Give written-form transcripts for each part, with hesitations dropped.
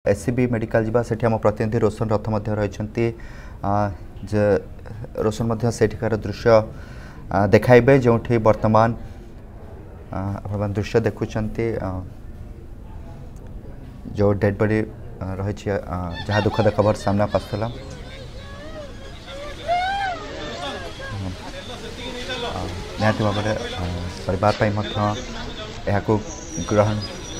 SCB medical जीवा सेठी हम प्रतिनिधि रोशन रथ मध्य रहिसंती जे रोशन मध्य सेठिकार दृश्य देखाइबे जोठी वर्तमान अपन दृश्य देखुचंती जो डेड बॉडी रही जहाँ दुखद खबर सामना आसला निहाती भाव में परिवार यहाँ ग्रहण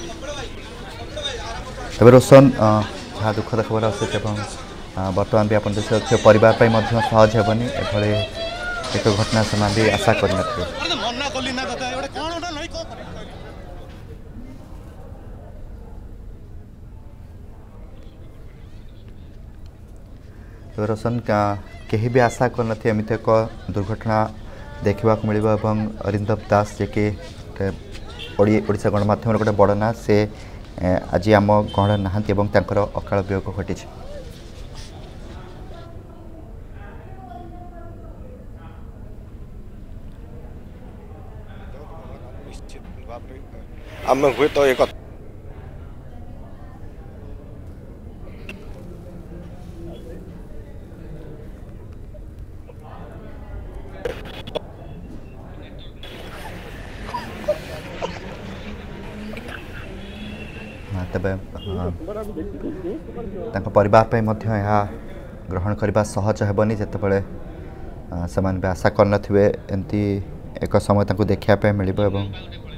तबे रोशन जहाँ दुखद खबर आस बर्तमान भी आप देखिए परिवार सहज हेबनी एभली एक घटना से भी आशा कर रोशन कहीं भी आशा कर एमती एक दुर्घटना देखा मिल अरिंदम दास जे कि ओडिशा गणमाध्यम गोटे बड़ ना से आज आम गहण नहांती अकाल वियोग घटी आम हुए तो एक तबे परिवार पे ग्रहण करने सहज हेबनी जितेबाला से आशा कर एमती एक समय देखा मिल।